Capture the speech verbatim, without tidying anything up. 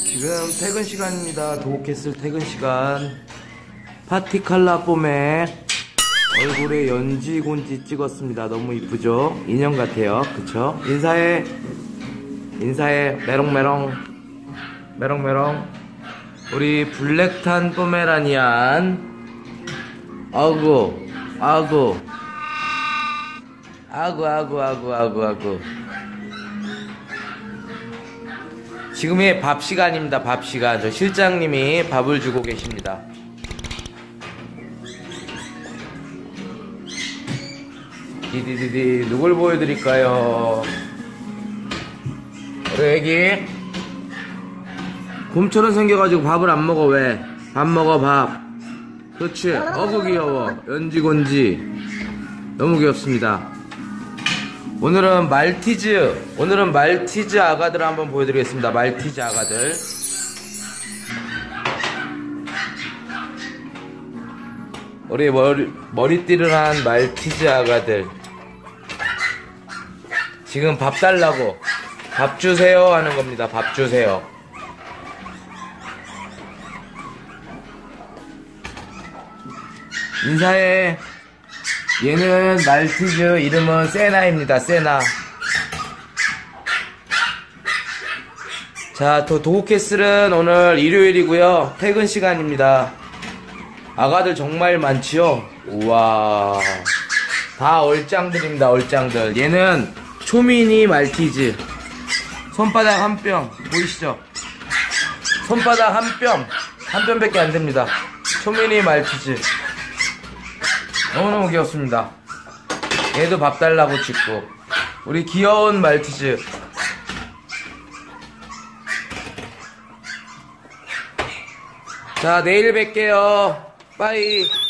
지금 퇴근 시간입니다. 도우캐슬 퇴근 시간. 파티칼라 뽐에 얼굴에 연지곤지 찍었습니다. 너무 이쁘죠? 인형 같아요. 그쵸? 인사해. 인사해. 메롱메롱. 메롱메롱. 우리 블랙탄 포메라니안. 아구. 아구. 아구 아구 아구 아구 아구. 지금이 밥 시간입니다. 밥 시간. 저 실장님이 밥을 주고 계십니다. 디디디디 누굴 보여드릴까요? 우리 애기 곰처럼 생겨가지고 밥을 안 먹어. 왜? 밥 먹어 밥. 그렇지. 어구 귀여워. 연지곤지 너무 귀엽습니다. 오늘은 말티즈 오늘은 말티즈 아가들을 한번 보여드리겠습니다. 말티즈 아가들. 우리 머리, 머리띠를 한 말티즈 아가들. 지금 밥 달라고 밥 주세요 하는 겁니다. 밥 주세요. 인사해. 얘는 말티즈 이름은 세나입니다. 세나. 자, 또 도우캐슬은 오늘 일요일이고요. 퇴근 시간입니다. 아가들 정말 많지요? 우와, 다 얼짱들입니다. 얼짱들. 얘는 초미니 말티즈. 손바닥 한 뼘 보이시죠? 손바닥 한 뼘 한 뼘밖에 안 됩니다. 초미니 말티즈 너무너무 귀엽습니다. 얘도 밥 달라고 찍고. 우리 귀여운 말티즈. 자, 내일 뵐게요. 빠이.